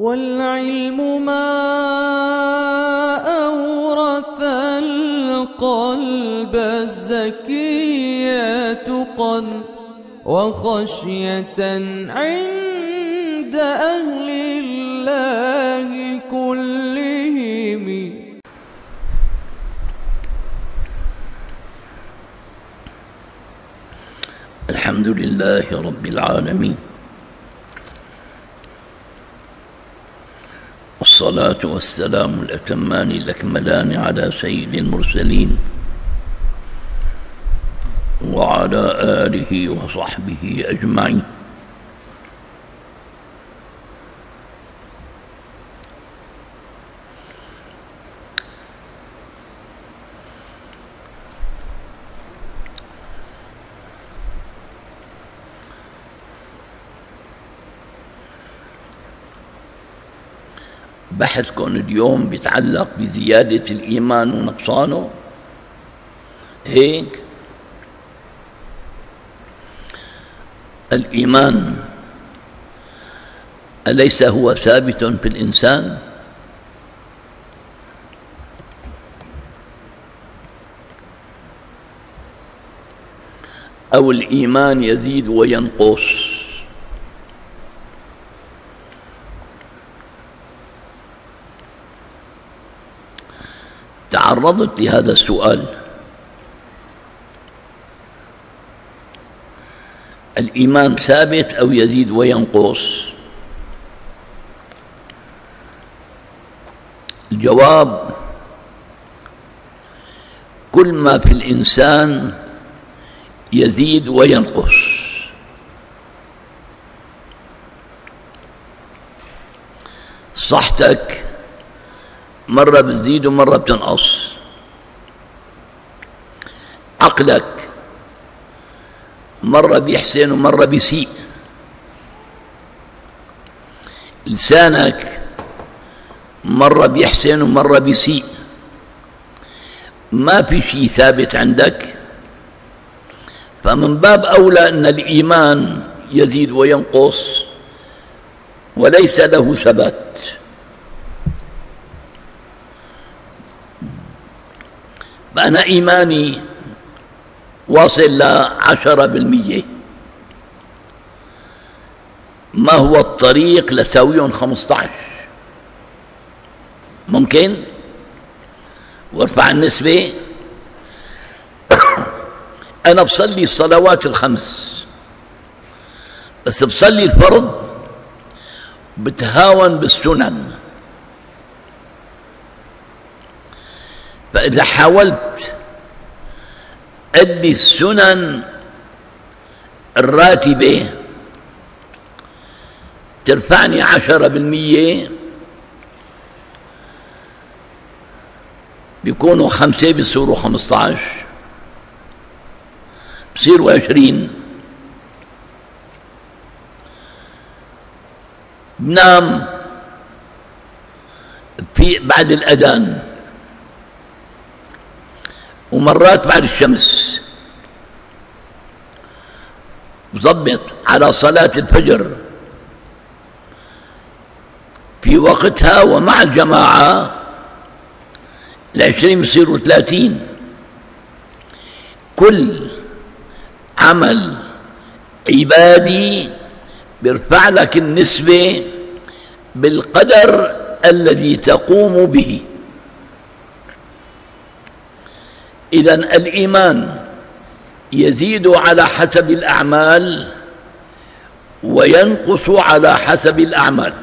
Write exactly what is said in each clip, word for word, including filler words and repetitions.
والعلم ما أورث القلب الزكي تقى وخشية عند أهل الله كلهم. الحمد لله رب العالمين، والصلاة والسلام الأتمان الأكملان على سيد المرسلين وعلى آله وصحبه أجمعين. بحثكم اليوم بيتعلق بزيادة الإيمان ونقصانه. هيك الإيمان أليس هو ثابت في الإنسان؟ أو الإيمان يزيد وينقص؟ تعرضت لهذا السؤال. الإيمان ثابت أو يزيد وينقص؟ الجواب: كل ما في الإنسان يزيد وينقص. صحتك مرة بتزيد ومرة بتنقص. عقلك مرة بيحسن ومرة بيسيء. لسانك مرة بيحسن ومرة بيسيء. ما في شيء ثابت عندك، فمن باب أولى أن الإيمان يزيد وينقص وليس له ثبات. فأنا إيماني واصل لعشرة بالمية، ما هو الطريق لساويهم خمسة عشر؟ ممكن وارفع النسبة. أنا بصلي الصلوات الخمس، بس بصلي الفرض بتهاون بالسنن. فإذا حاولت أدي السنن الراتبة ترفعني عشرة بالمية، بيكونوا خمسة بيصيروا خمسة عشر، بصيروا عشرين. بنام في بعد الأذان ومرات بعد الشمس، بضبط على صلاة الفجر في وقتها ومع الجماعة. العشرين بصيروا ثلاثين. كل عمل عبادي بيرفع لك النسبة بالقدر الذي تقوم به. إذن الإيمان يزيد على حسب الأعمال وينقص على حسب الأعمال.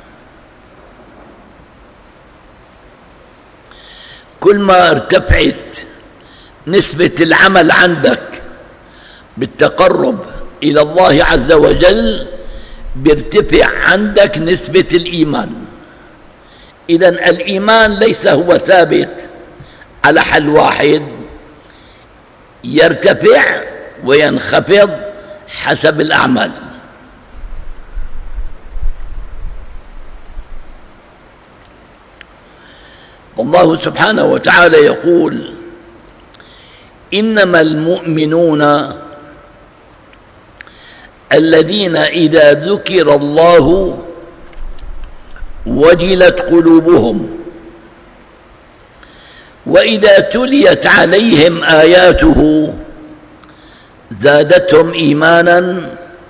كل ما ارتفعت نسبة العمل عندك بالتقرب إلى الله عز وجل بيرتفع عندك نسبة الإيمان. إذن الإيمان ليس هو ثابت على حل واحد، يرتفع وينخفض حسب الأعمال. الله سبحانه وتعالى يقول: إنما المؤمنون الذين إذا ذكر الله وجلت قلوبهم وإذا تليت عليهم آياته زادتهم إيمانا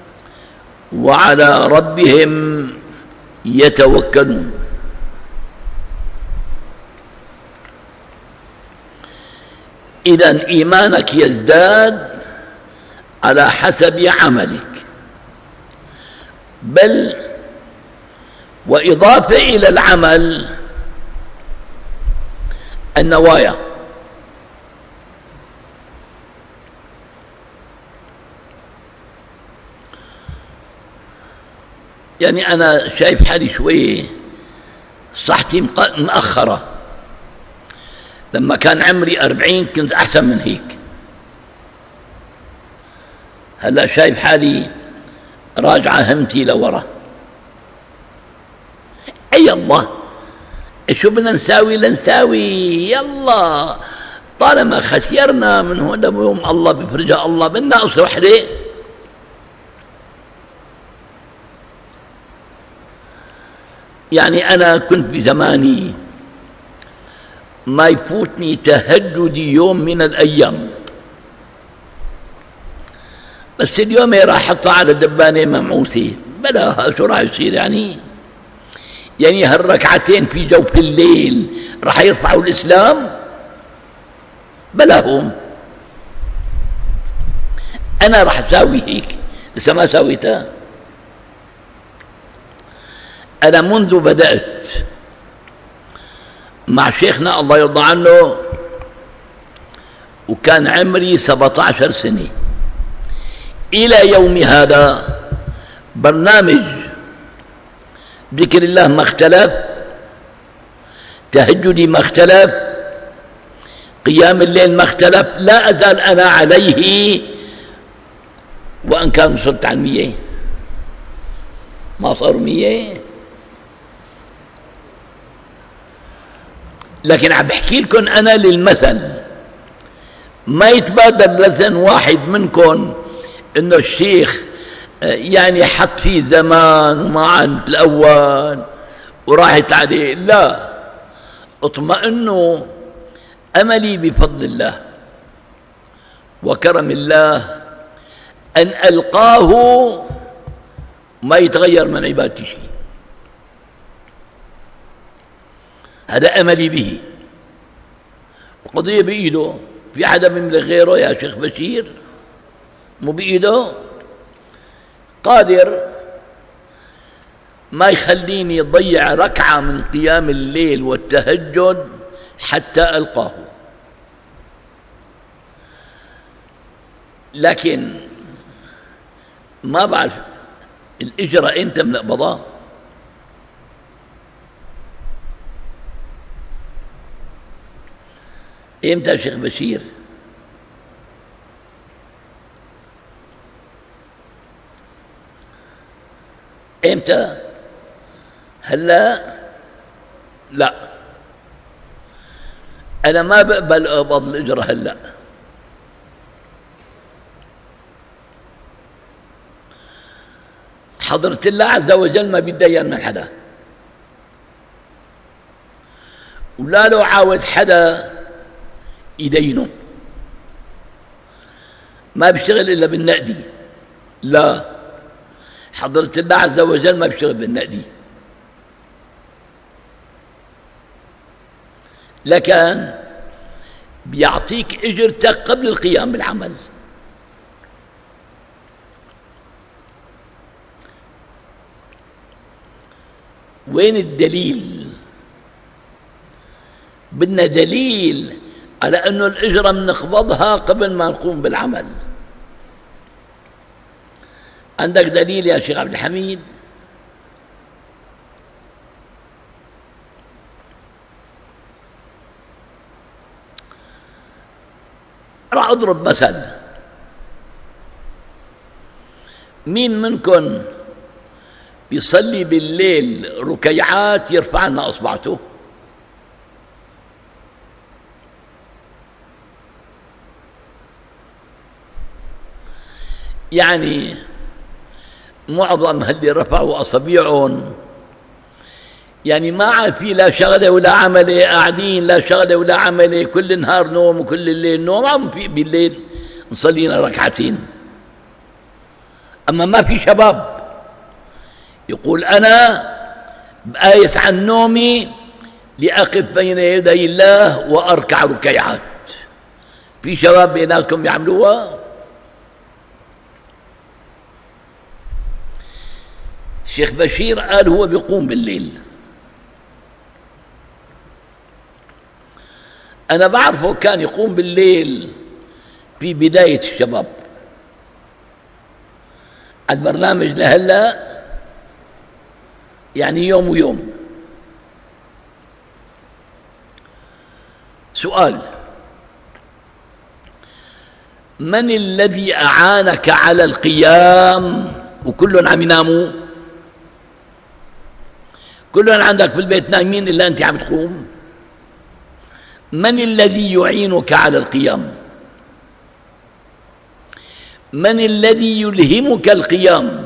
وعلى ربهم يتوكلون. إذن إيمانك يزداد على حسب عملك، بل وإضافة إلى العمل النوايا. يعني أنا شايف حالي شوي صحتي مأخرة، لما كان عمري أربعين كنت أحسن من هيك، هلا شايف حالي راجعة همتي لورا. أي الله، شو بدنا نساوي لنساوي، يلا طالما خسرنا من هون يوم الله بفرجها الله بدنا قصة وحدة. يعني أنا كنت بزماني ما يفوتني تهجدي يوم من الأيام، بس اليوم راح أحطها على دبانة ممعوسة بلاها، شو راح يصير يعني؟ يعني هالركعتين في جوف الليل راح يرفعوا الإسلام؟ بلاهم. أنا راح أساوي هيك، لسه ما سويتها. أنا منذ بدأت مع شيخنا الله يرضى عنه وكان عمري سبعة عشر سنة إلى يوم هذا برنامج ذكر الله ما اختلف، تهجدي ما اختلف، قيام الليل ما اختلف، لا أزال أنا عليه، وأن كان وصلت عن مية ما صاروا مية. لكن عم بحكي لكم أنا للمثل، ما يتبادر لذهن واحد منكم إنه الشيخ يعني حط فيه زمان وما عند الأول وراحت عليه، لا، اطمئنوا، أملي بفضل الله وكرم الله أن ألقاه ما يتغير من عبادتي شيء، هذا أملي به. القضية بإيده، في حدا بيملك غيره يا شيخ بشير؟ مو بإيده، قادر ما يخليني يضيع ركعة من قيام الليل والتهجد حتى ألقاه. لكن ما بعرف الإجرة أنت من قبضاه. إمتى يا شيخ بشير؟ إمتى؟ هلا؟ لا، أنا ما بقبل أقبض الإجرة هلا. حضرة الله عز وجل ما بيتدين من حدا، ولا لو عاوز حدا يدينه، ما بيشتغل إلا بالنقدي. لا، حضرة الله عز وجل ما بيشتغل بالنقدي، لكن بيعطيك اجرتك قبل القيام بالعمل. وين الدليل؟ بدنا دليل على أنه الأجرة بنقبضها قبل ما نقوم بالعمل. عندك دليل يا شيخ عبد الحميد؟ راح أضرب مثل. مين منكم يصلي بالليل ركيعات يرفع لنا أصبعته؟ يعني معظم اللي رفعوا أصابيعهم يعني ما عاد في لا شغلة ولا عملة، قاعدين لا شغلة ولا عملة، كل النهار نوم وكل الليل نوم، عم في بالليل نصلينا ركعتين. أما ما في شباب يقول أنا بآيس عن نومي لأقف بين يدي الله وأركع ركيعات. في شباب بيناتكم يعملوها؟ الشيخ بشير قال هو بيقوم بالليل. أنا بعرفه كان يقوم بالليل في بداية الشباب. البرنامج لهلا يعني يوم ويوم. سؤال: من الذي أعانك على القيام وكلهم عم يناموا؟ كلهم عندك في البيت نايمين إلا أنت عم تقوم. من الذي يعينك على القيام؟ من الذي يلهمك القيام؟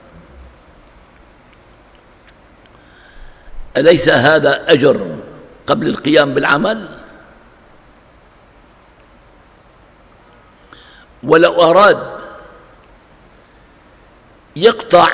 أليس هذا أجر قبل القيام بالعمل؟ ولو أراد يقطع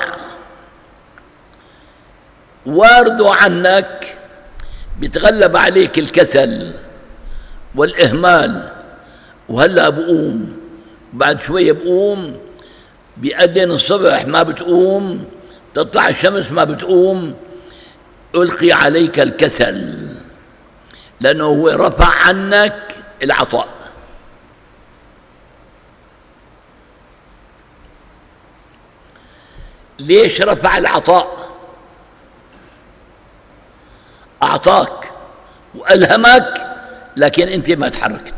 وارده عنك، بيتغلب عليك الكسل والإهمال، وهلأ بقوم بعد شوية بقوم، بيأذن الصبح ما بتقوم، تطلع الشمس ما بتقوم، ألقي عليك الكسل، لأنه هو رفع عنك العطاء. ليش رفع العطاء؟ أعطاك وألهمك، لكن أنت ما تحركت.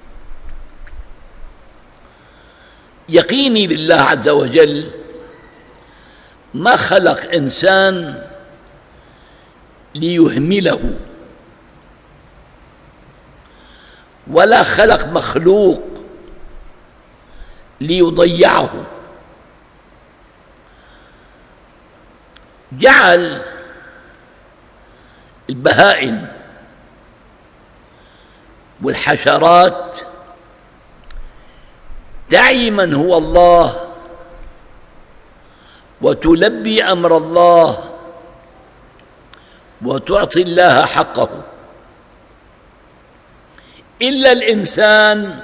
يقيني بالله عز وجل ما خلق إنسان ليهمله، ولا خلق مخلوق ليضيعه. جعل البهائم والحشرات تعي من هو الله وتلبي أمر الله وتعطي الله حقه، إلا الإنسان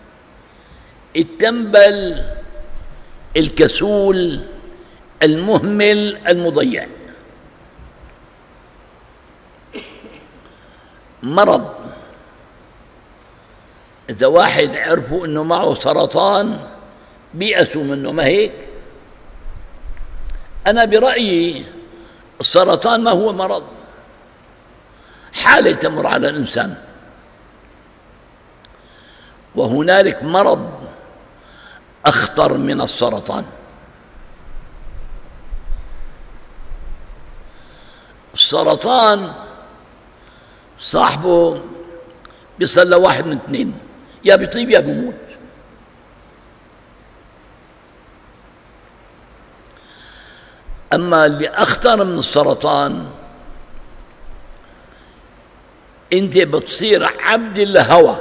التنبل الكسول المهمل المضيع. مرض، إذا واحد عرفوا أنه معه سرطان بيأسوا منه، ما هيك؟ أنا برأيي السرطان ما هو مرض، حالة تمر على الإنسان، وهنالك مرض أخطر من السرطان. السرطان صاحبه بيصل لواحد من اثنين، يا بيطيب يا بيموت. أما اللي أخطر من السرطان، أنت بتصير عبد الهوى،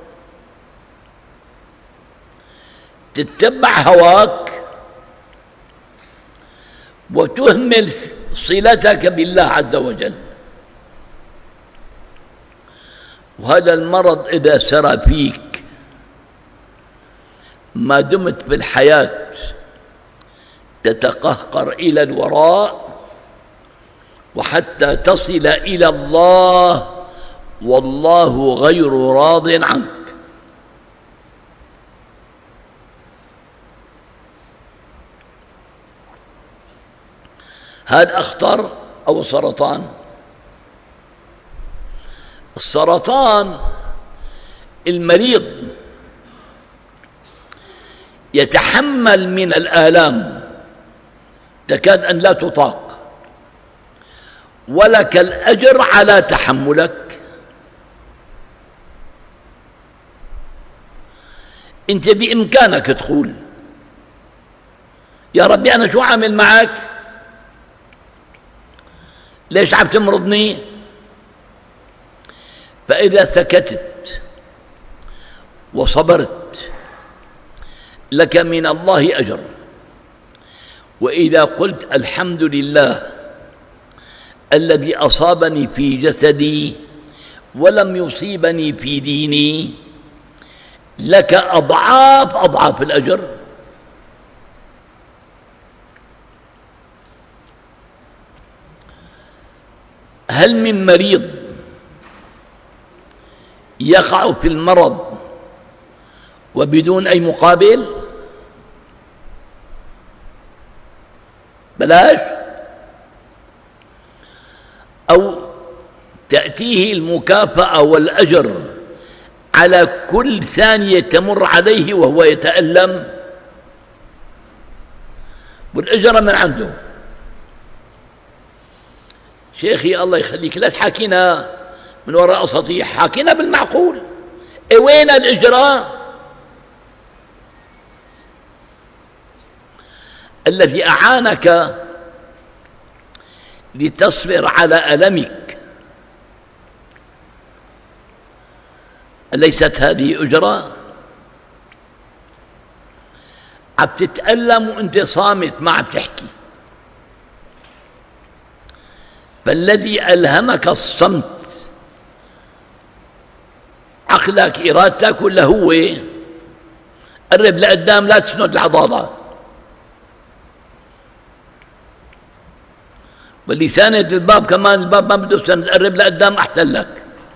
تتبع هواك وتهمل صلتك بالله عز وجل. وهذا المرض إذا سرى فيك ما دمت في الحياة تتقهقر إلى الوراء، وحتى تصل إلى الله والله غير راض عنك. هذا أخطر أو سرطان؟ السرطان المريض يتحمل من الآلام تكاد أن لا تطاق، ولك الأجر على تحملك. أنت بإمكانك تقول يا ربي أنا شو عامل معك؟ ليش عم تمرضني؟ فإذا سكتت وصبرت لك من الله أجر، وإذا قلت الحمد لله الذي أصابني في جسدي ولم يصيبني في ديني، لك أضعاف أضعاف الأجر. هل من مريض يقع في المرض وبدون أي مقابل؟ بلاش. أو تأتيه المكافأة والأجر على كل ثانية تمر عليه وهو يتألم، والأجر من عنده. شيخي الله يخليك لا تحاكينا من وراء سطيح، حاكينا بالمعقول. إيه وين الإجراء الذي أعانك لتصبر على ألمك؟ أليست هذه أجرة؟ عم تتألم وأنت صامت ما عم تحكي. فالذي ألهمك الصمت عقلك إرادتك ولا هو؟ قرب لقدام لا تسند العضاضة. واللي ساند الباب كمان الباب ما بده سند، قرب لقدام أحسن لك.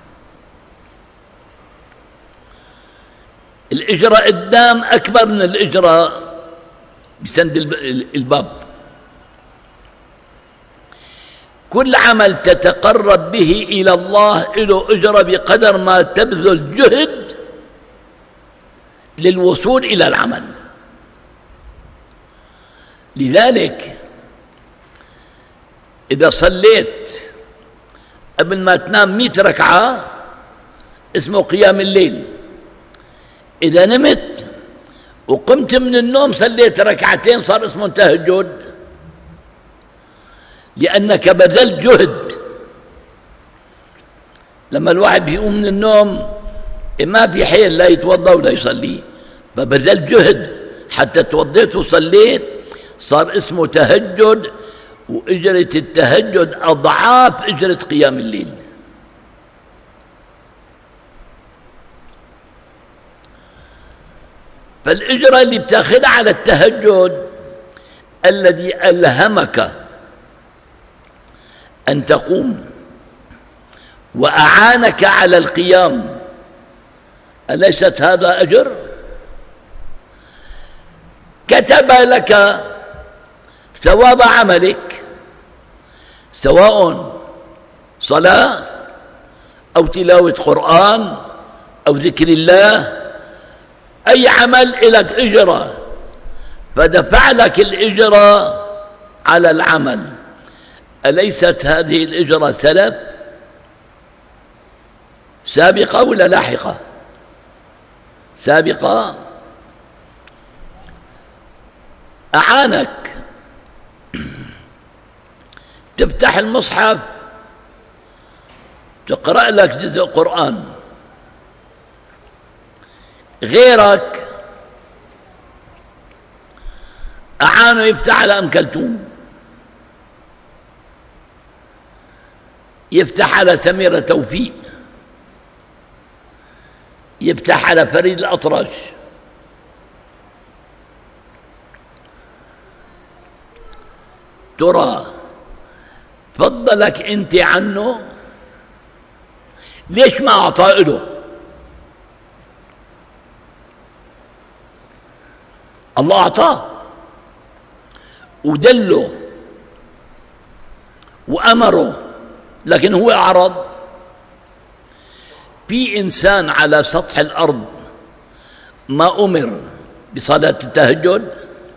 الإجرة قدام أكبر من الإجرة بسند الباب. كل عمل تتقرب به إلى الله له أجرة بقدر ما تبذل جهد للوصول إلى العمل. لذلك إذا صليت قبل ما تنام مئة ركعة اسمه قيام الليل. إذا نمت وقمت من النوم صليت ركعتين صار اسمه تهجد، لأنك بذلت جهد. لما الواحد بيقوم من النوم ما في حيل لا يتوضأ ولا يصلي، فبذلت جهد حتى توضيت وصليت صار اسمه تهجد، وأجرة التهجد أضعاف أجرة قيام الليل. فالأجرة اللي بتاخذها على التهجد الذي ألهمك أن تقوم وأعانك على القيام، أليست هذا أجر؟ كتب لك ثواب عملك، سواء صلاة أو تلاوة قرآن أو ذكر الله، أي عمل لك إجرة، فدفع لك الإجرة على العمل. أليست هذه الإجرة سلف سابقة ولا لاحقة؟ سابقة. أعانك تفتح المصحف تقرأ لك جزء قرآن، غيرك أعانه يفتح على أم كلثوم، يفتح على سميرة توفيق، يفتح على فريد الأطرش. ترى فضلك أنت عنه؟ ليش ما أعطى له؟ الله أعطاه ودله وأمره، لكن هو أعرض. في إنسان على سطح الأرض ما أمر بصلاة التهجد؟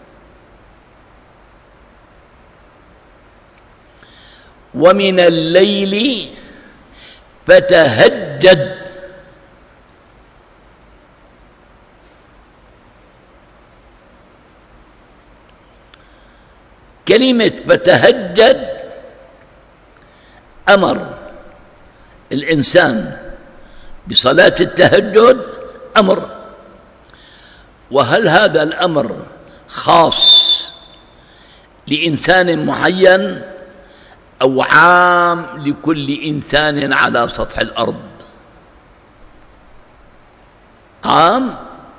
ومن الليل فتهجد، كلمة فتهجد أمر الإنسان بصلاة التهجد أمر، وهل هذا الأمر خاص لإنسان معين أو عام لكل إنسان على سطح الأرض؟ عام.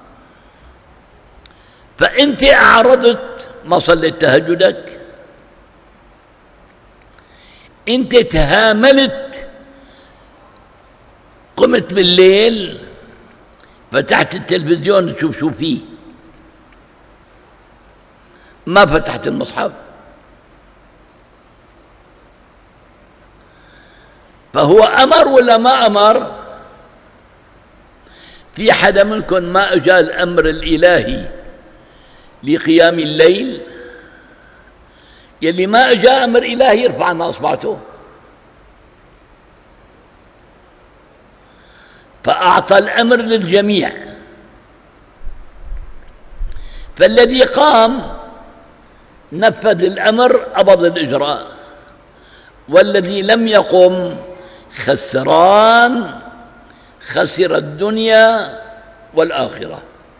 فأنت أعرضت ما صليت تهجدك، أنت تهاملت، قمت بالليل فتحت التلفزيون تشوف شو فيه، ما فتحت المصحف، فهو أمر ولا ما أمر؟ في حدا منكم ما أجا الأمر الإلهي لقيام الليل؟ يلي ما أجا أمر إلهي يرفع عنا أصبعته. فأعطى الأمر للجميع، فالذي قام نفذ الأمر قبض الإجراء، والذي لم يقم خسران، خسر الدنيا والآخرة.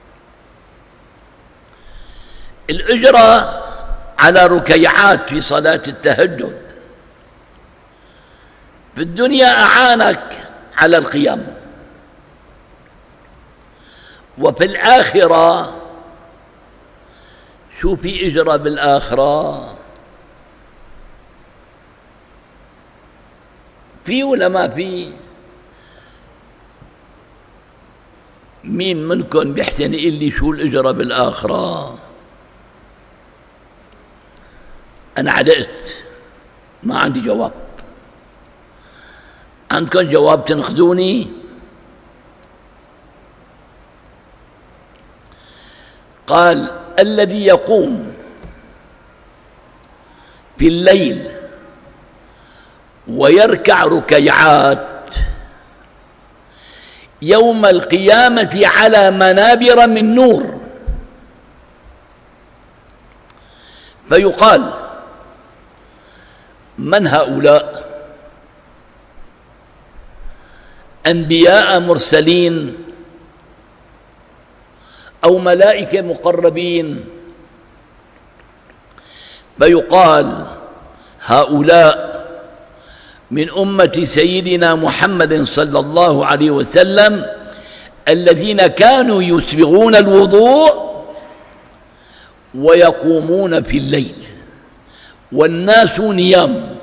الإجرة على ركيعات في صلاة التهجد في الدنيا أعانك على القيام، وفي الآخرة شو في إجرة بالآخرة؟ في ولا ما في؟ مين منكم بيحسن يقول لي شو الإجرة بالآخرة؟ أنا عدقت، ما عندي جواب. عندكم جواب تنخذوني؟ قال الذي يقوم في الليل ويركع ركيعات يوم القيامة على منابر من نور، فيقال من هؤلاء؟ أنبياء مرسلين أو ملائكة مقربين؟ فيقال هؤلاء من أمة سيدنا محمد صلى الله عليه وسلم الذين كانوا يسبغون الوضوء ويقومون في الليل والناس نيام.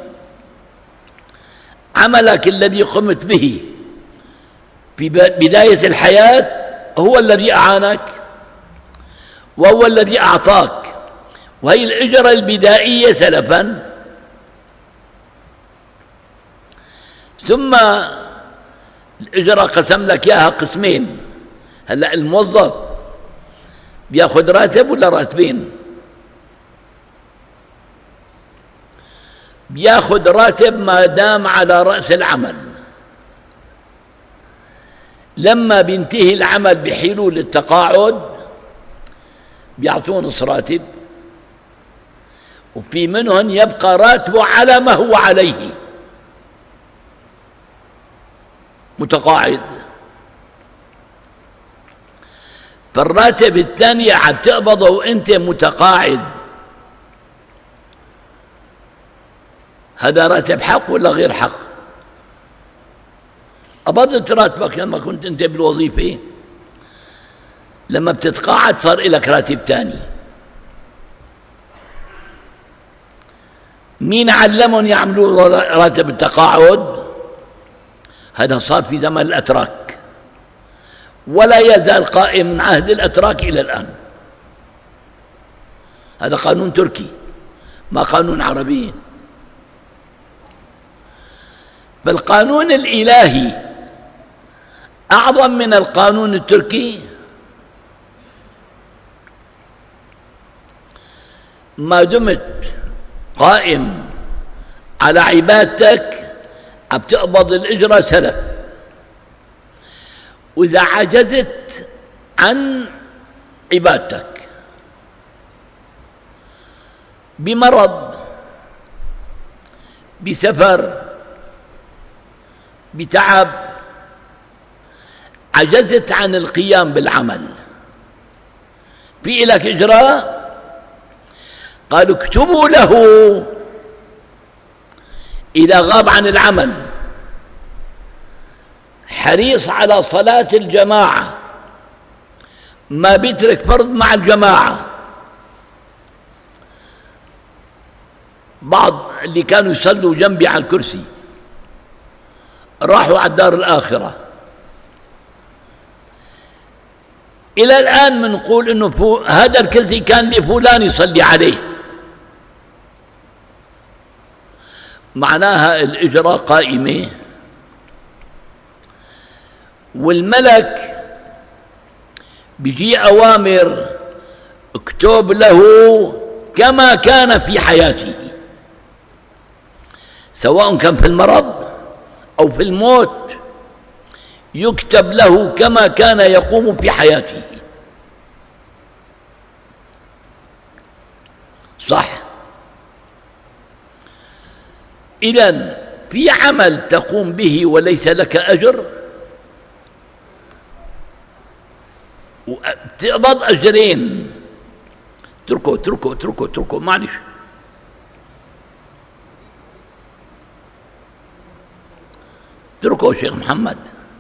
عملك الذي قمت به في بداية الحياة هو الذي أعانك وهو الذي أعطاك، وهي الإجرة البدائية سلفا. ثم الإجرة قسم لك إياها قسمين. هلأ الموظف بياخذ راتب ولا راتبين؟ بياخذ راتب ما دام على رأس العمل، لما بينتهي العمل بحيلوا للتقاعد بيعطوه نص راتب، وفي منهم يبقى راتبه على ما هو عليه متقاعد. فالراتب الثاني عم تقبضه وانت متقاعد، هذا راتب حق ولا غير حق؟ قبضت راتبك لما كنت انت بالوظيفة، لما بتتقاعد صار لك راتب ثاني. مين علمهم يعملوا راتب التقاعد؟ هذا صار في زمن الأتراك، ولا يزال قائم من عهد الأتراك إلى الآن. هذا قانون تركي ما قانون عربي. فالقانون الإلهي أعظم من القانون التركي. ما دمت قائم على عبادتك عم تقبض الإجرة سلف، وإذا عجزت عن عبادتك بمرض، بسفر، بتعب، عجزت عن القيام بالعمل، في لك إجراء؟ قالوا اكتبوا له إذا غاب عن العمل حريص على صلاة الجماعة، ما بيترك فرض مع الجماعة. بعض اللي كانوا يصلوا جنبي على الكرسي راحوا على الدار الآخرة، إلى الآن منقول إنه فو هذا الكرسي كان لفلان يصلي عليه. معناها الإجراء قائمة، والملك بيجي أوامر اكتب له كما كان في حياته، سواء كان في المرض أو في الموت، يكتب له كما كان يقوم في حياته. صح؟ إذن في عمل تقوم به وليس لك أجر، تقبض أجرين. اتركوا اتركوا اتركوا اتركوا معلش. اتركوا شيخ محمد.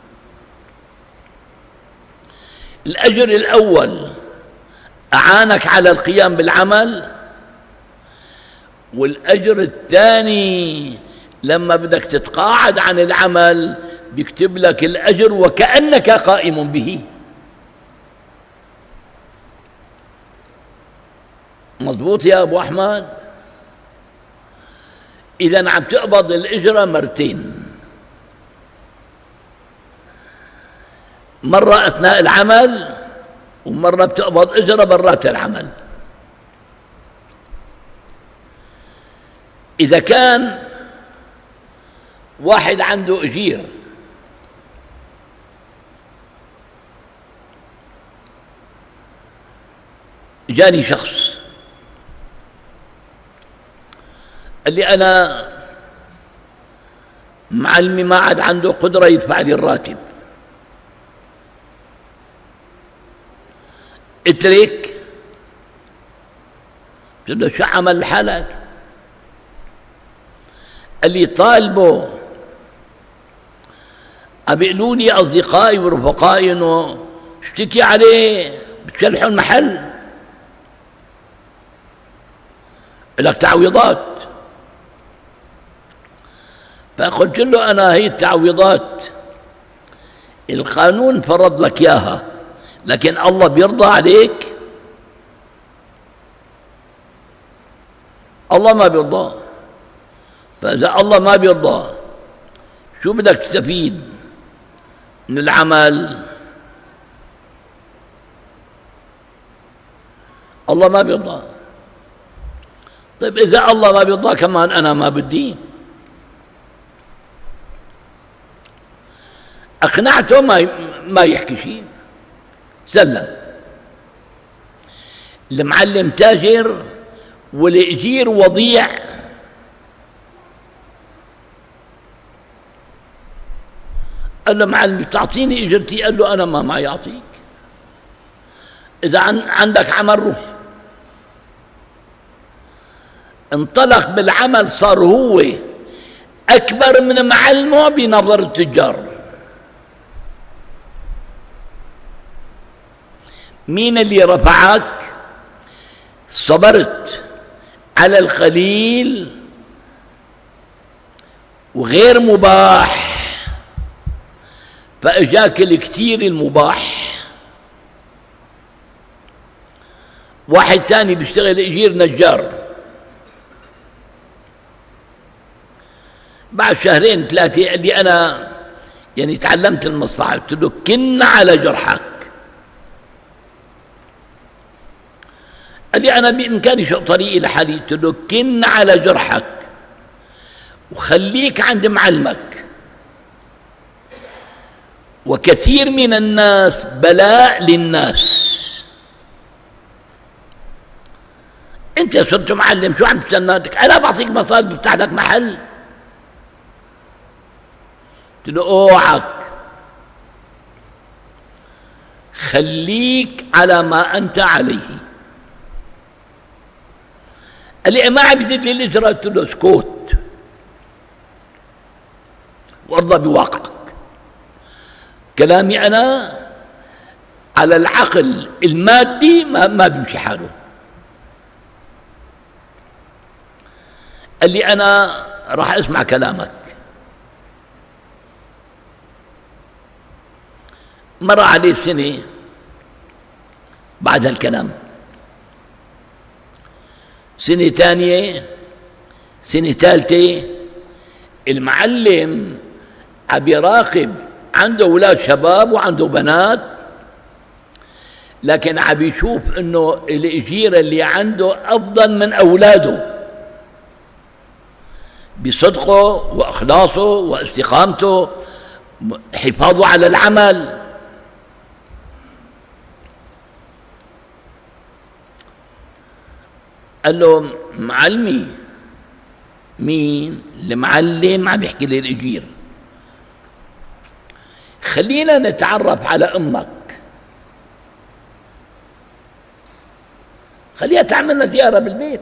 الأجر الأول أعانك على القيام بالعمل، والأجر الثاني لما بدك تتقاعد عن العمل بيكتب لك الأجر وكأنك قائم به. مضبوط يا أبو أحمد؟ إذا عم تقبض الأجرة مرتين، مرة أثناء العمل، ومرة بتقبض أجرة برات العمل. إذا كان واحد عنده أجير جاني شخص قال لي أنا معلمي ما عاد عنده قدرة يدفع لي الراتب، اترك. قلت له شو عمل لحالك؟ قال لي طالبه قبلوا لي أصدقائي ورفقائي إنه اشتكي عليه بتشلحوا المحل، لك تعويضات. فقلت له أنا هي التعويضات القانون فرض لك إياها، لكن الله بيرضى عليك؟ الله ما بيرضى. فإذا الله ما بيرضى شو بدك تستفيد من العمل؟ الله ما بيرضى. طيب إذا الله ما بيرضى كمان أنا ما بدي. أقنعته ما ما يحكي شيء، سلم. المعلم تاجر والأجير وضيع، قال له معلم تعطيني اجرتي؟ قال له انا ما معي اعطيك، اذا عندك عمل روح. انطلق بالعمل، صار هو اكبر من معلمه بنظر التجار. مين اللي رفعك؟ صبرت على القليل وغير مباح فأجاك الكثير المباح. واحد تاني بيشتغل اجير نجار، بعد شهرين ثلاثة قال لي أنا يعني تعلمت المصلحة. قلت له كن على جرحك. قال لي أنا بإمكاني شق طريقي لحالي. قلت له كن على جرحك وخليك عند معلمك. وكثير من الناس بلاء للناس. انت صرت معلم شو عم تستنى؟ انا بعطيك مصاري بفتح لك محل. قلت له اوعك، خليك على ما أنت عليه. قال لي ما عم يزيد لي الإجرة. قلت له اسكت وارضى بواقعك. كلامي أنا على العقل المادي ما, ما بيمشي حاله. قال لي أنا راح أسمع كلامك. مر عليه سنة بعد هالكلام، سنة ثانية، سنة ثالثة، المعلم عم يراقب، عنده أولاد شباب وعنده بنات، لكن عم يشوف إنه الأجير اللي عنده أفضل من أولاده بصدقه وإخلاصه واستقامته، حفاظه على العمل. قال له معلمي. مين؟ المعلم عم يحكي لي الأجير. خلينا نتعرف على أمك، خليها تعمل لنا زيارة بالبيت.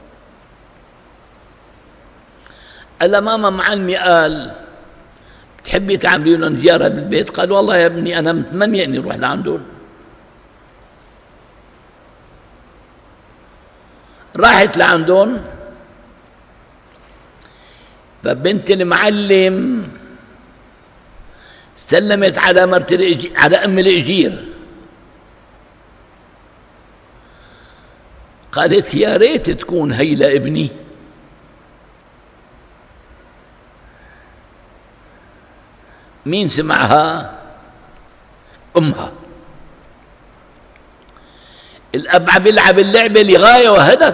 قال له ماما معلمي قال بتحبي تعملي لهم زيارة بالبيت؟ قال والله يا ابني أنا متمنى إني أروح لعندهم. راحت لعندهم، فبنت المعلم سلمت على مرت الأجير، على أم الأجير، قالت يا ريت تكون هي لابني. مين سمعها؟ أمها. الأب عم يلعب اللعبة لغاية وهدف.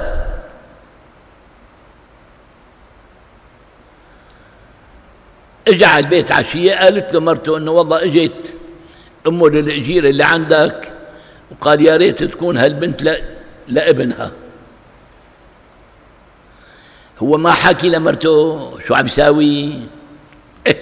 اجى على البيت عشية، قالت له مرته انه والله اجت امه للأجير اللي عندك وقال يا ريت تكون هالبنت ل... لابنها. هو ما حكي لمرته شو عم يساوي؟ إيه؟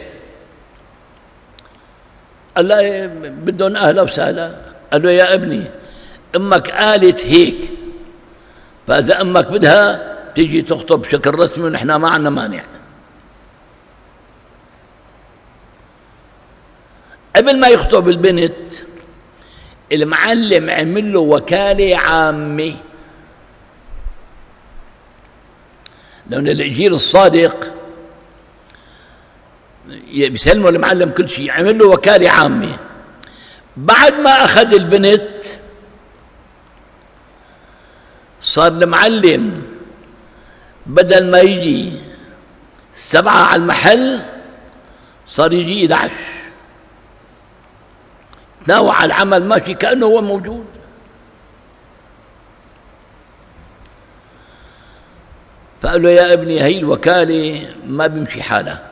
قال له بدهم اهلا وسهلا. قال له يا ابني امك قالت هيك، فاذا امك بدها تيجي تخطب بشكل رسمي ونحن ما عندنا مانع. قبل ما يخطب البنت المعلم عمل له وكالة عامة، لأن الأجير الصادق بيسلموا المعلم كل شيء، عمل له وكالة عامة. بعد ما أخذ البنت صار المعلم بدل ما يجي سبعة على المحل صار يجي إحدى عشر، تناوع على العمل ماشي كأنه هو موجود. فقال له يا ابني هي الوكالة ما بيمشي حالها،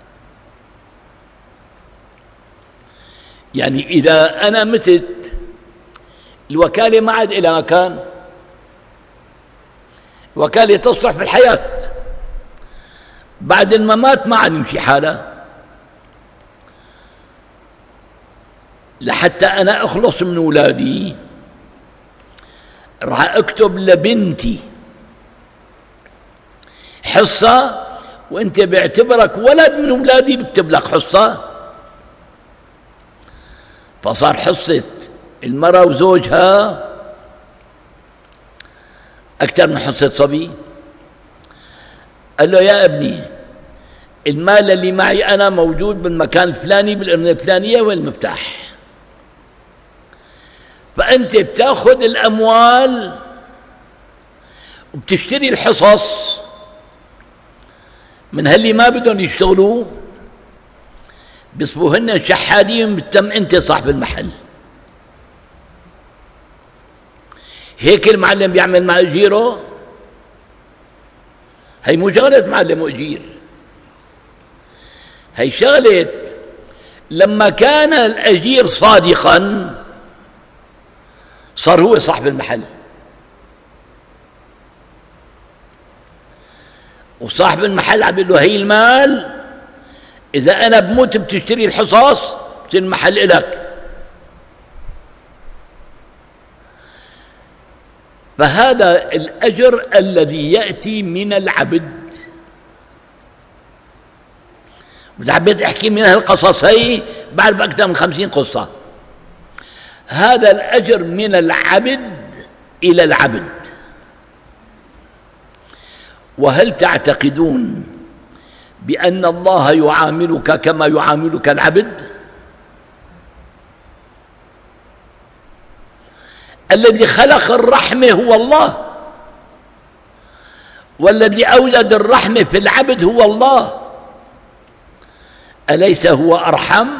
يعني إذا أنا متت الوكالة ما عاد إلى مكان. الوكالة تصلح في الحياة، بعد الممات ما عاد يمشي حالها. لحتى أنا أخلص من أولادي راح أكتب لبنتي حصة، وأنت بعتبرك ولد من أولادي بكتب لك حصة. فصار حصة المرأة وزوجها أكثر من حصة صبي. قال له يا ابني المال اللي معي أنا موجود بالمكان الفلاني بالأرض الفلانية والمفتاح، فأنت بتاخذ الأموال وبتشتري الحصص من هاللي ما بدهم يشتغلوا، بيصبحوا هن شحادين، بتم أنت صاحب المحل. هيك المعلم بيعمل مع أجيره. هي مو شغلة معلم وأجير، هي شغلة لما كان الأجير صادقا صار هو صاحب المحل، وصاحب المحل عم بيقول له هي المال إذا أنا بموت بتشتري الحصاص بصير المحل إلك. فهذا الأجر الذي يأتي من العبد. وإذا حبيت أحكي من هالقصص هي بعرف أكثر من خمسين قصة. هذا الأجر من العبد إلى العبد. وهل تعتقدون بأن الله يعاملك كما يعاملك العبد؟ الذي خلق الرحمة هو الله، والذي أولد الرحمة في العبد هو الله. أليس هو أرحم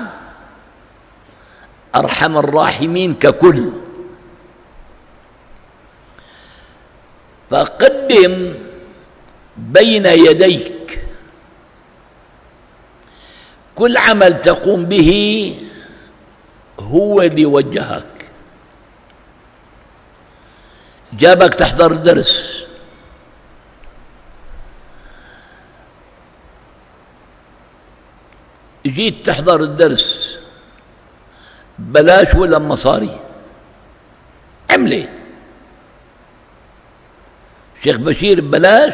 أرحم الراحمين ككل؟ فقدم بين يديك كل عمل تقوم به هو اللي وجهك. جابك تحضر الدرس، جيت تحضر الدرس بلاش ولا مصاري؟ عملة شيخ بشير ببلاش،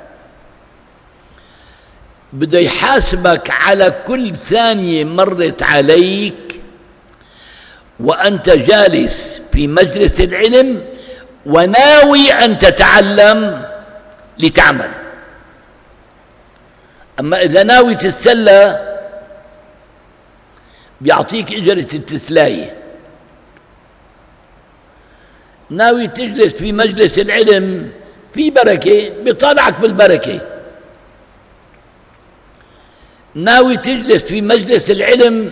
بده يحاسبك على كل ثانية مرت عليك وأنت جالس في مجلس العلم وناوي أن تتعلم لتعمل. أما إذا ناوي تتسلى بيعطيك إجرة التسلاية. ناوي تجلس في مجلس العلم في بركة بيطالعك بالبركة. ناوي تجلس في مجلس العلم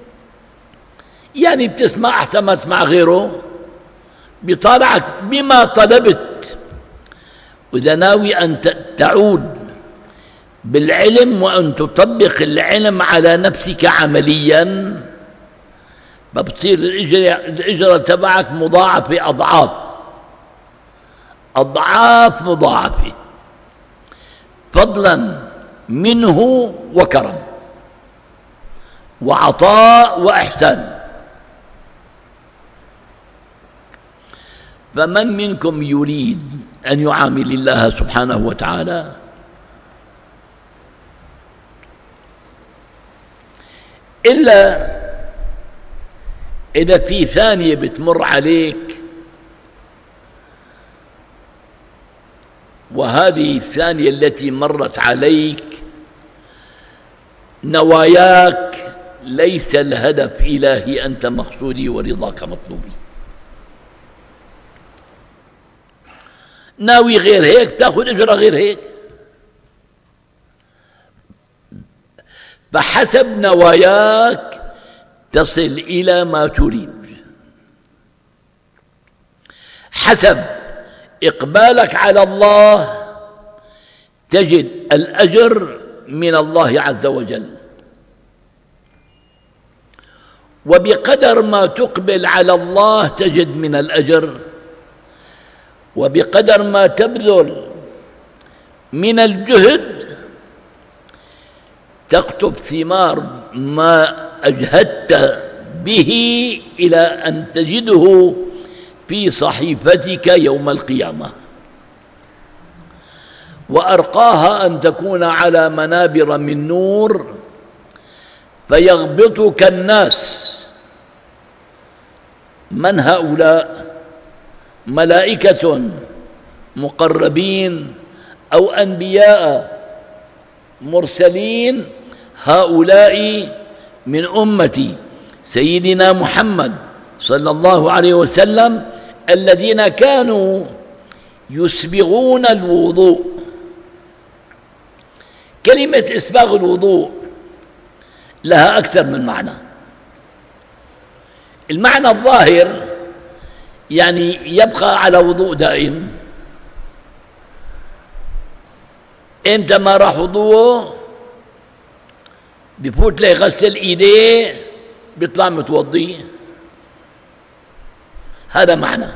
يعني بتسمع أحسن ما تسمع غيره بيطالعك بما طلبت. وإذا ناوي أن تعود بالعلم وأن تطبق العلم على نفسك عمليا فبتصير الإجرة تبعك مضاعفة أضعاف أضعاف مضاعفة، فضلا منه وكرم وعطاء وإحسان. فمن منكم يريد أن يعامل الله سبحانه وتعالى إلا إذا في ثانية بتمر عليك وهذه الثانية التي مرت عليك نواياك ليس الهدف إلهي أنت مقصودي ورضاك مطلوبي. ناوي غير هيك تأخذ أجر غير هيك. فحسب نواياك تصل إلى ما تريد. حسب إقبالك على الله تجد الأجر من الله عز وجل، وبقدر ما تقبل على الله تجد من الأجر، وبقدر ما تبذل من الجهد تقطف ثمار ما أجهدت به إلى أن تجده في صحيفتك يوم القيامة. وأرقاها أن تكون على منابر من نور فيغبطك الناس. من هؤلاء؟ ملائكة مقربين أو أنبياء مرسلين. هؤلاء من أمتي سيدنا محمد صلى الله عليه وسلم الذين كانوا يسبغون الوضوء. كلمة إسباغ الوضوء لها أكثر من معنى. المعنى الظاهر يعني يبقى على وضوء دائم. إمتى ما راح وضوءه بفوت له يغسل إيديه بيطلع متوضي. هذا معنى،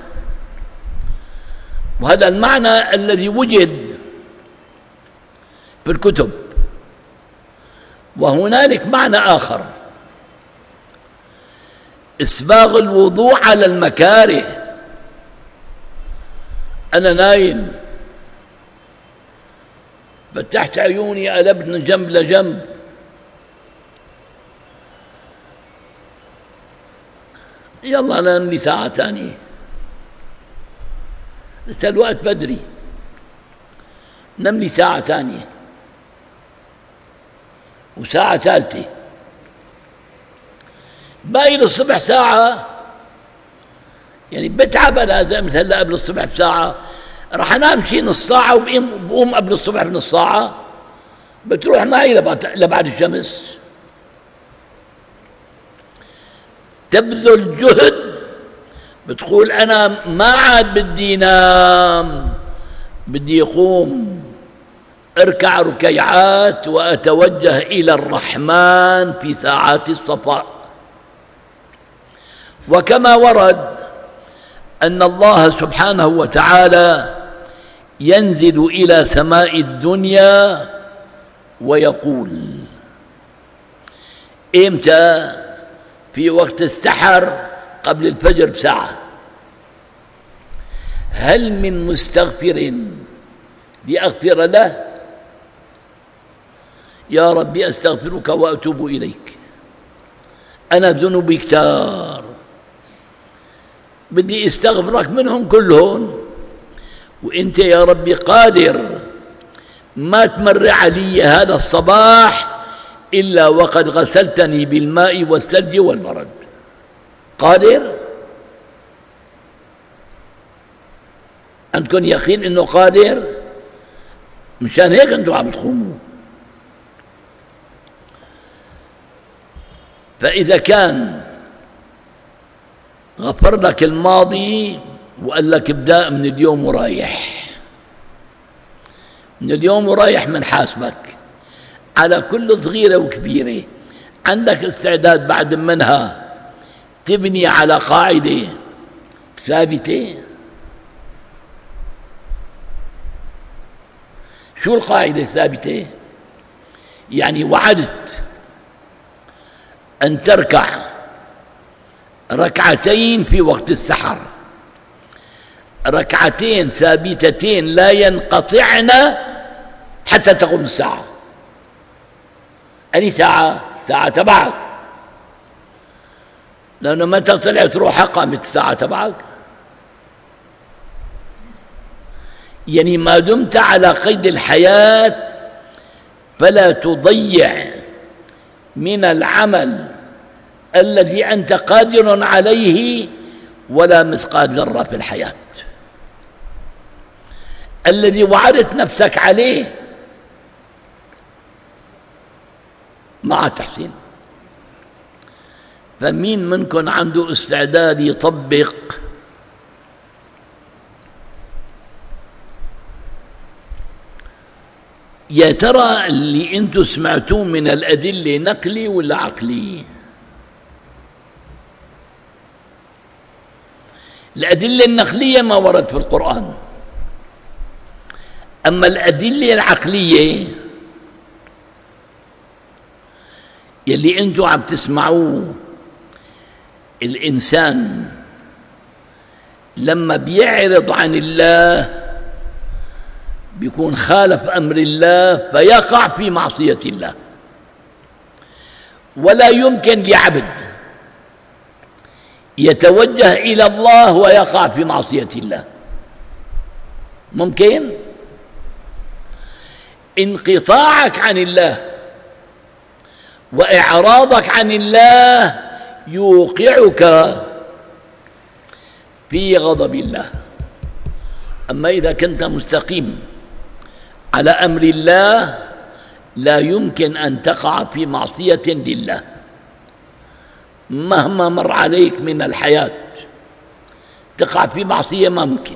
وهذا المعنى الذي وجد في الكتب وهنالك معنى آخر: إسباغ الوضوء على المكاره. أنا نايم، فتحت عيوني، قلبت من جنب لجنب، يلا نام لي ساعة ثانية، لسه الوقت بدري، نم لي ساعة ثانية وساعة ثالثة، باقي للصبح ساعة. يعني بتعب أنا مثل هلا قبل الصبح بساعة، رح أنام شي نص ساعة وبقوم قبل الصبح بنص ساعة، بتروح معي لبعد الشمس. تبذل جهد، بتقول أنا ما عاد بدي نام، بدي أقوم اركع ركيعات وأتوجه إلى الرحمن في ساعات الصفاء. وكما ورد أن الله سبحانه وتعالى ينزل إلى سماء الدنيا ويقول: إمتى؟ في وقت السحر قبل الفجر بساعة: هل من مستغفر لأغفر له؟ يا ربي أستغفرك وأتوب إليك، أنا ذنوبي كتار، بدي استغفرك منهم كلهم، وانت يا ربي قادر ما تمر علي هذا الصباح إلا وقد غسلتني بالماء والثلج والبرد. قادر؟ عندكم يقين انه قادر؟ مشان هيك انتم عم تقوموا. فإذا كان غفر لك الماضي وقال لك ابدأ من اليوم ورايح، من اليوم ورايح من حاسبك على كل صغيرة وكبيرة، عندك استعداد بعد منها تبني على قاعدة ثابتة؟ شو القاعدة الثابتة؟ يعني وعدت أن تركع ركعتين في وقت السحر، ركعتين ثابتتين لا ينقطعن حتى تقوم الساعة. أي ساعة؟ الساعة تبعك، لأنه متى طلعت روحها قامت الساعة تبعك. يعني ما دمت على قيد الحياة فلا تضيع من العمل الذي أنت قادر عليه ولا مثقال ذرة في الحياة، الذي وعدت نفسك عليه مع تحسين. فمين منكم عنده استعداد يطبق يا ترى اللي انتم سمعتوه من الأدلة نقلي ولا عقلي؟ الأدلة النقلية ما ورد في القرآن، أما الأدلة العقلية يلي أنتم عم تسمعوه، الإنسان لما بيعرض عن الله بيكون خالف أمر الله فيقع في معصية الله. ولا يمكن لعبد يتوجه إلى الله ويقع في معصية الله. ممكن؟ انقطاعك عن الله وإعراضك عن الله يوقعك في غضب الله. أما إذا كنت مستقيم على أمر الله لا يمكن أن تقع في معصية لله مهما مر عليك من الحياة. تقع في معصية ما ممكن،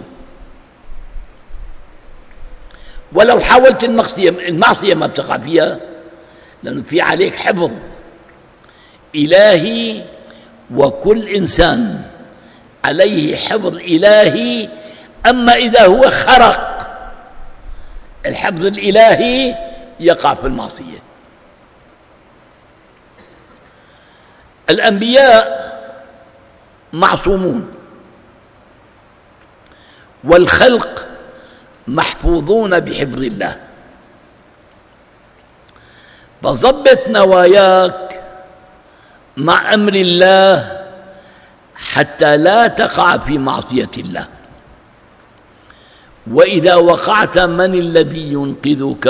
ولو حاولت المعصية المعصية ما بتقع فيها، لأنه في عليك حفظ إلهي، وكل إنسان عليه حفظ إلهي. أما إذا هو خرق الحفظ الإلهي يقع في المعصية. الأنبياء معصومون والخلق محفوظون بحفظ الله، فضبط نواياك مع أمر الله حتى لا تقع في معصية الله. وإذا وقعت من الذي ينقذك؟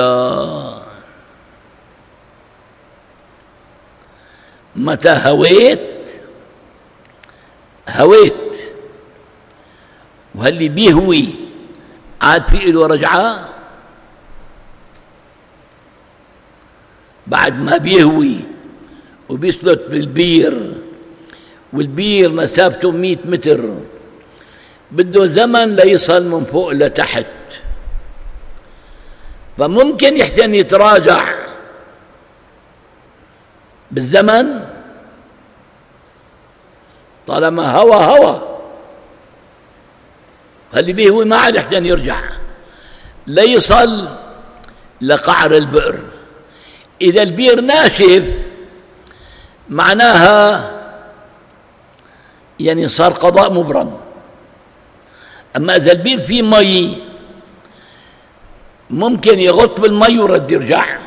متى هويت هويت وهاللي بيهوي عاد في له رجعة؟ بعد ما بيهوي وبيسلط بالبير والبير مسافته مئة متر بده زمن ليصل من فوق لتحت، فممكن يحسن يتراجع بالزمن طالما هوى هوى اللي بيهوي ما عاد يحسن يرجع ليصل لقعر البئر. إذا البير ناشف معناها يعني صار قضاء مبرم، أما إذا البير فيه مي ممكن يغط بالمي ورد يرجع،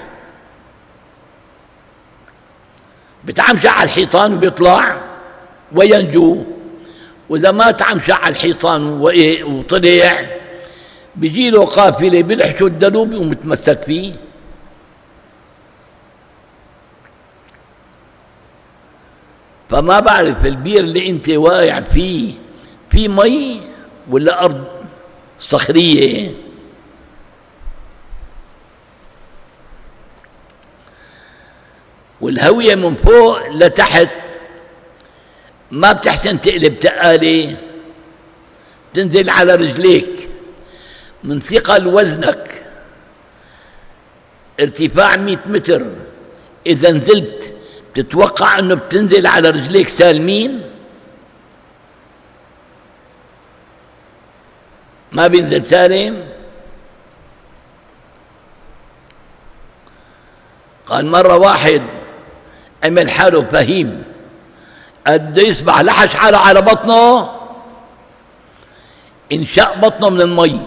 بتعمشع على الحيطان وبيطلع وينجو، وإذا ما تعمشع على الحيطان وطلع بيجي له قافلة بيلحشوا الدلوب ومتمسك فيه. فما بعرف البير اللي انت واقع فيه في مي ولا أرض صخرية؟ والهوية من فوق لتحت ما بتحسن تقلب تقالي، تنزل على رجليك من ثقل وزنك، ارتفاع مئة متر، إذا نزلت تتوقع أنه بتنزل على رجليك سالمين؟ ما بينزل سالم. قال مرة واحد عمل حاله فهيم قد يسبح لحش حاله على بطنه انشق بطنه من المي،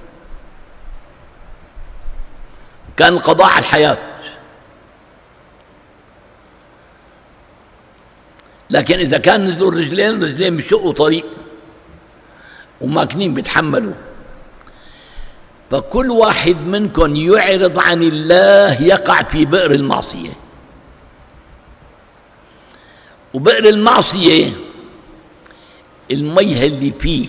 كان القضاء على الحياة. لكن إذا كان نزلوا الرجلين الرجلين بيشقوا طريق وماكنين بيتحملوا. فكل واحد منكم يعرض عن الله يقع في بئر المعصية، وبئر المعصية المية اللي فيه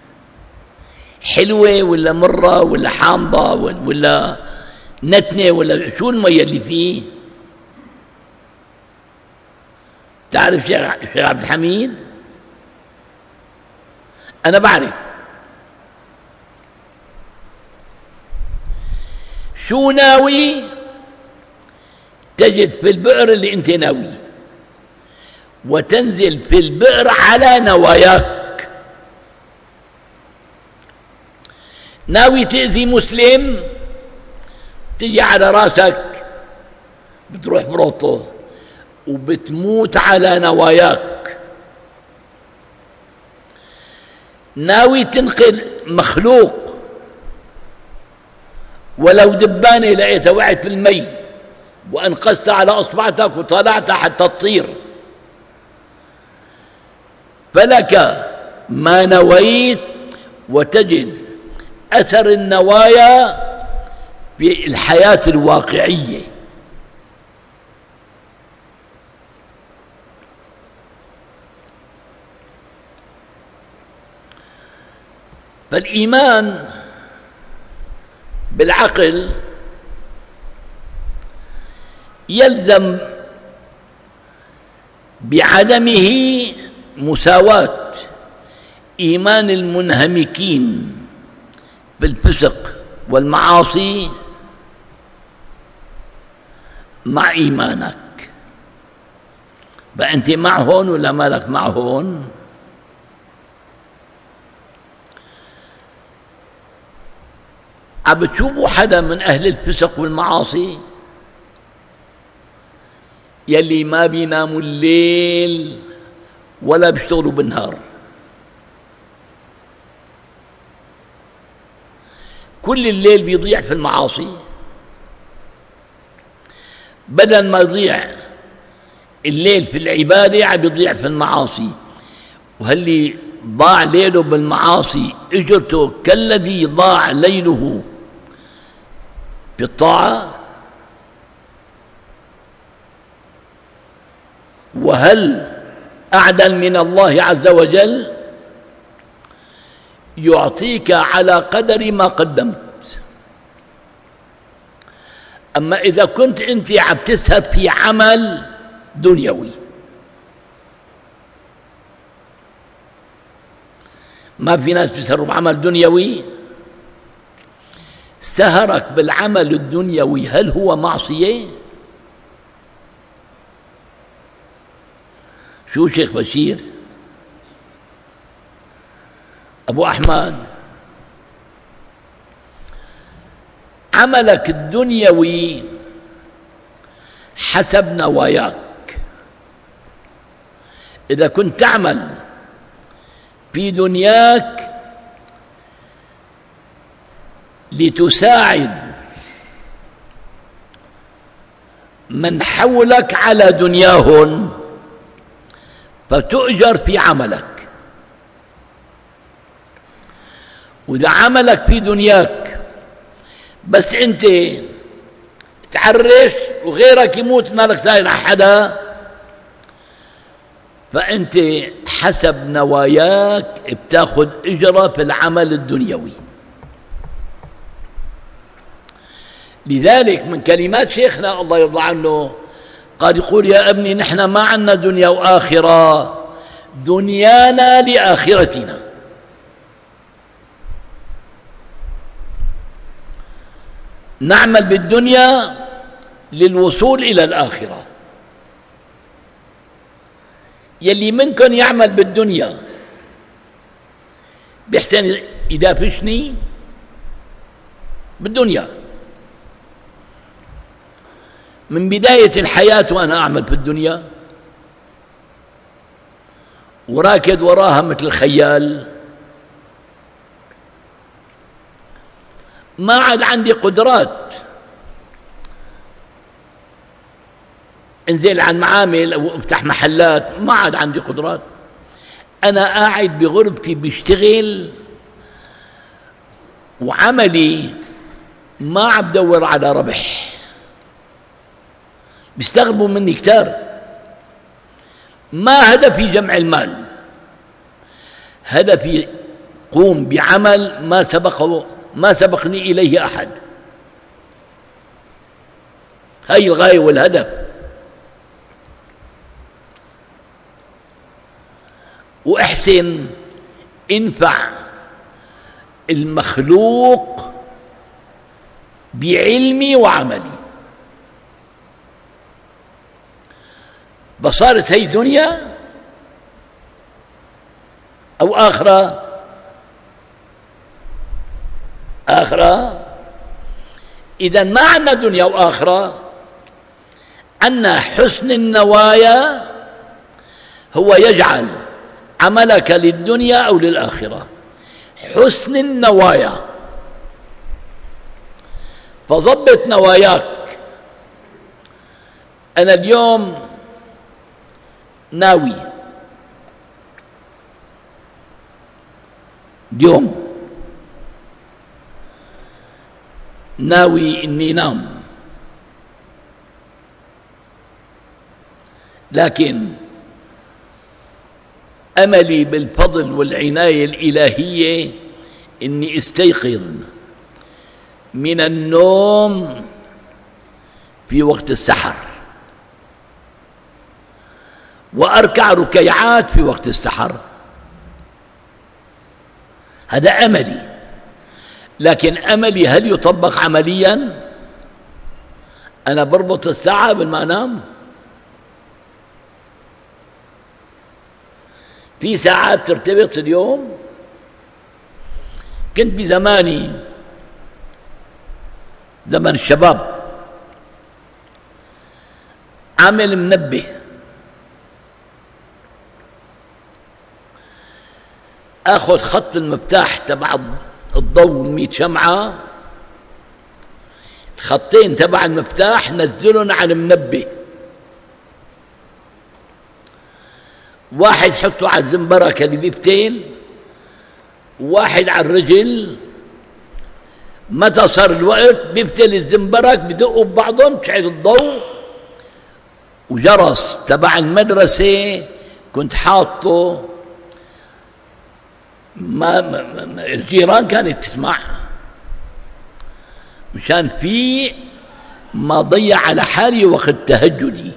حلوة ولا مرة ولا حامضة ولا نتنة ولا شو المية اللي فيه؟ تعرف شيخ عبد الحميد؟ أنا بعرف. شو ناوي تجد في البئر اللي أنت ناوي، وتنزل في البئر على نواياك. ناوي تأذي مسلم تجي على راسك بتروح بروطه وبتموت على نواياك. ناوي تنقذ مخلوق ولو دبانة لقيتها وقعت في المي وأنقذتها على أصبعتك وطلعتها حتى تطير، فلك ما نويت، وتجد أثر النوايا في الحياة الواقعية. فالإيمان بالعقل يلزم بعدمه مساواة إيمان المنهمكين بالفسق والمعاصي مع إيمانك. بقى أنت مع هون ولا مالك مع هون؟ عم بتشوفوا حدا من أهل الفسق والمعاصي يلي ما بيناموا الليل ولا بيشتغلوا بالنهار، كل الليل بيضيع في المعاصي، بدل ما يضيع الليل في العبادة عم بيضيع في المعاصي. وهاللي ضاع ليله بالمعاصي اجرته كالذي ضاع ليله بالطاعة. وهل أعدل من الله عز وجل؟ يعطيك على قدر ما قدمت. أما إذا كنت أنت عم تسهر في عمل دنيوي، ما في ناس بيسهروا بعمل دنيوي، سهرك بالعمل الدنيوي هل هو معصية؟ شو شيخ بشير أبو أحمد؟ عملك الدنيوي حسب نواياك. إذا كنت تعمل في دنياك لتساعد من حولك على دنياهم فتؤجر في عملك. وإذا عملك في دنياك بس أنت تعرش وغيرك يموت مالك سائل على حدا، فأنت حسب نواياك بتاخذ إجرة في العمل الدنيوي. لذلك من كلمات شيخنا الله يرضى عنه قال يقول يا ابني نحن ما عندنا دنيا وآخرة، دنيانا لآخرتنا. نعمل بالدنيا للوصول إلى الآخرة. يلي منكم يعمل بالدنيا بيحسن يدافشني بالدنيا من بداية الحياة وأنا أعمل في الدنيا وراكد وراها مثل الخيال، ما عاد عندي قدرات انزل عن معامل او افتح محلات، ما عاد عندي قدرات. انا قاعد بغرفتي بشتغل وعملي ما عم بدور على ربح. بيستغربوا مني كتار، ما هدفي جمع المال، هدفي قوم بعمل ما سبقه ما سبقني إليه أحد. هاي الغاية والهدف. وأحسن انفع المخلوق بعلمي وعملي. بصارت هي دنيا أو آخرة؟ آخرة. إذا ما عندنا دنيا وآخرة، عندنا حسن النوايا هو يجعل عملك للدنيا أو للآخرة. حسن النوايا، فضبط نواياك. أنا اليوم ناوي اليوم ناوي إني نام، لكن أملي بالفضل والعناية الإلهية إني استيقظ من النوم في وقت السحر وأركع ركيعات في وقت السحر. هذا أملي، لكن أملي هل يطبق عمليا؟ أنا بربط الساعة بالما أنام؟ في ساعات ترتبط اليوم. كنت بزماني زمن الشباب عامل منبه، اخذ خط المفتاح تبع الضوء مية شمعة، الخطين تبع المفتاح نزلهم على المنبه، واحد حطه على الزنبرة كذبتين، وواحد على الرجل. متى صار الوقت بيفتل الزنبرك بدقوا ببعضهم تشعل الضوء. وجرس تبع المدرسة كنت حاطه، ما, ما, ما الجيران كانت تسمع، مشان في ما ضيع على حالي وقت تهجدي.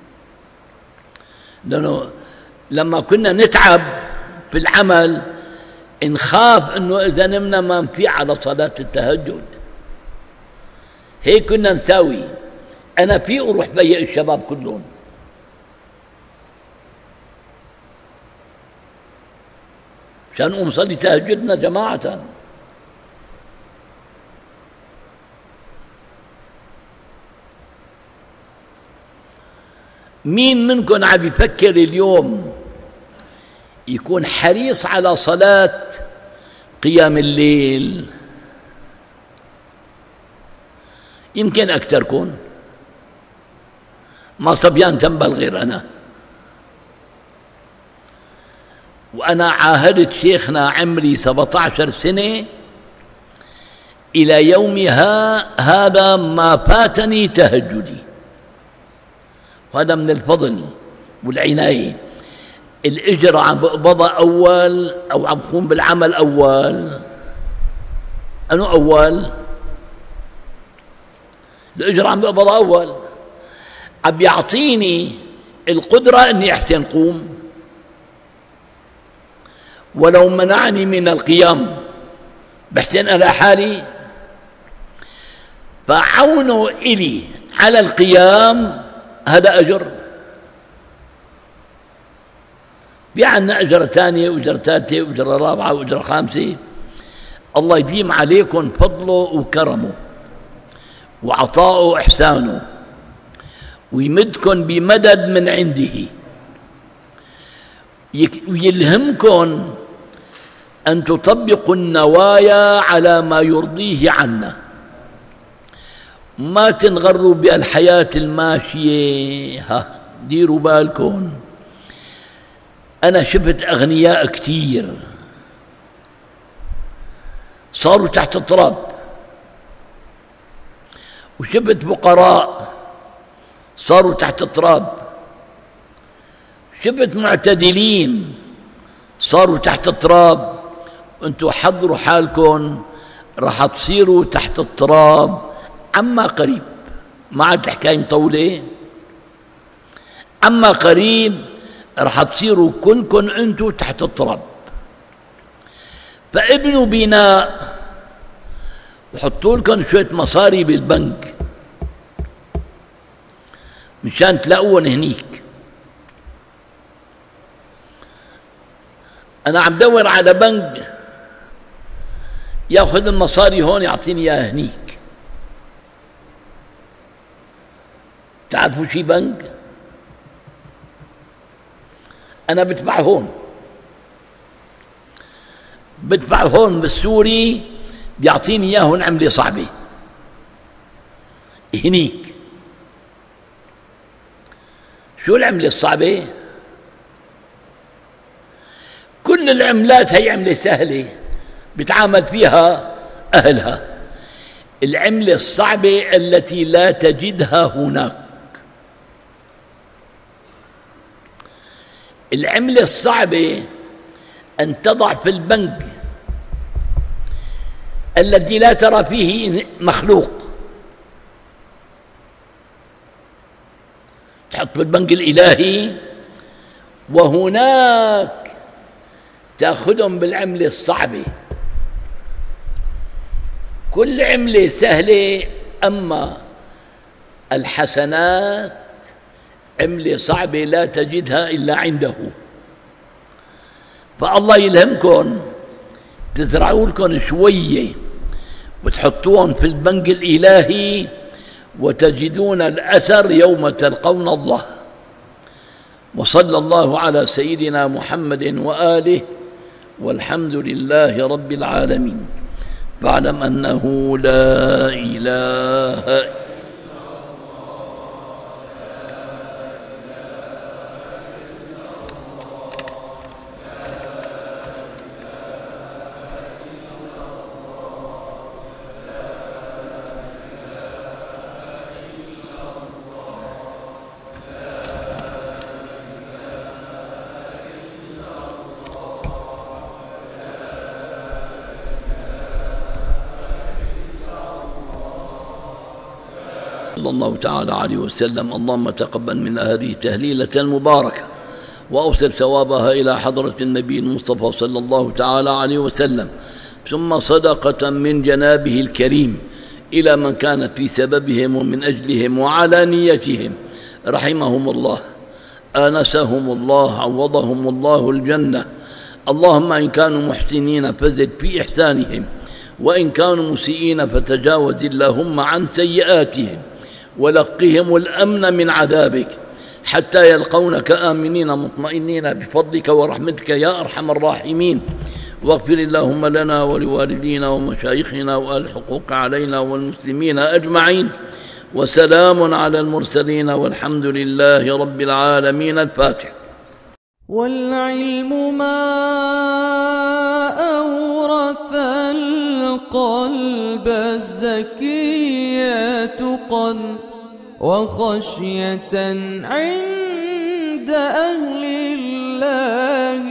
لأنه لما كنا نتعب في العمل نخاف انه اذا نمنا ما نفي على صلاة التهجد. هيك كنا نساوي، انا في اروح بيئ الشباب كلهم، عشان نقوم نصلي تهجدنا جماعة. مين منكم عم يفكر اليوم يكون حريص على صلاة قيام الليل؟ يمكن أكثركم، ما صبيان تنبل غير أنا. وأنا عاهدت شيخنا عمري سبعة عشر سنة إلى يومها هذا ما فاتني تهجدي، وهذا من الفضل والعناية. الإجر عم بقبضها أول أو عم بقوم بالعمل أول؟ أنو أول؟ الإجر عم بقبضها أول، عم يعطيني القدرة أني أحسن قوم، ولو منعني من القيام بحسن أنا حالي. فعونه إلي على القيام هذا أجر. في عنا أجرة ثانية وأجرة ثالثة وأجرة رابعة وأجرة خامسة. الله يديم عليكم فضله وكرمه وعطاؤه وإحسانه، ويمدكم بمدد من عنده، ويلهمكم أن تطبقوا النوايا على ما يرضيه عنا. ما تنغروا بالحياة الماشية. ها ديروا بالكم، أنا شفت أغنياء كتير صاروا تحت التراب، وشفت فقراء صاروا تحت التراب، شفت معتدلين صاروا تحت التراب. وانتوا حضروا حالكم راح تصيروا تحت التراب عما قريب. ما عاد الحكاية مطولة، عما قريب راح تصيروا كلكم انتوا تحت التراب. فابنوا بناء وحطوا لكم شوية مصاري بالبنك مشان تلاقوهم هنيك. أنا عم دور على بنك ياخذ المصاري هون يعطيني إياها هنيك. تعرفوا شي بنك؟ أنا بدفع هون، بدفع هون بالسوري بيعطيني إياهن عملة صعبة هنيك. شو العملة الصعبة؟ كل العملات هي عملة سهلة بتعامل فيها أهلها. العملة الصعبة التي لا تجدها هناك. العملة الصعبة أن تضع في البنك الذي لا ترى فيه مخلوق، تحط في البنك الإلهي، وهناك تأخذهم بالعملة الصعبة. كل عملة سهلة، أما الحسنات عملة صعبة لا تجدها إلا عنده. فالله يلهمكم تزرعوا لكم شوية وتحطوهم في البنك الإلهي، وتجدون الأثر يوم تلقون الله. وصلى الله على سيدنا محمد وآله، والحمد لله رب العالمين. فاعلم أنه لا إله إلا الله. صلى الله تعالى عليه وسلم. اللهم تقبل من هذه التهليلة المباركة، وأوصل ثوابها إلى حضرة النبي المصطفى صلى الله تعالى عليه وسلم، ثم صدقة من جنابه الكريم إلى من كانت في سببهم ومن أجلهم وعلى نيتهم، رحمهم الله، آنسهم الله، عوضهم الله الجنة. اللهم إن كانوا محسنين فزد في إحسانهم، وإن كانوا مسيئين فتجاوز اللهم عن سيئاتهم، ولقهم الأمن من عذابك حتى يلقونك آمنين مطمئنين بفضلك ورحمتك يا أرحم الراحمين. واغفر اللهم لنا ولوالدينا ومشايخنا وآل الحقوق علينا والمسلمين أجمعين. وسلام على المرسلين والحمد لله رب العالمين. الفاتح. والعلم ما أورث القلب الزكي تقى وخشية عند أهل الله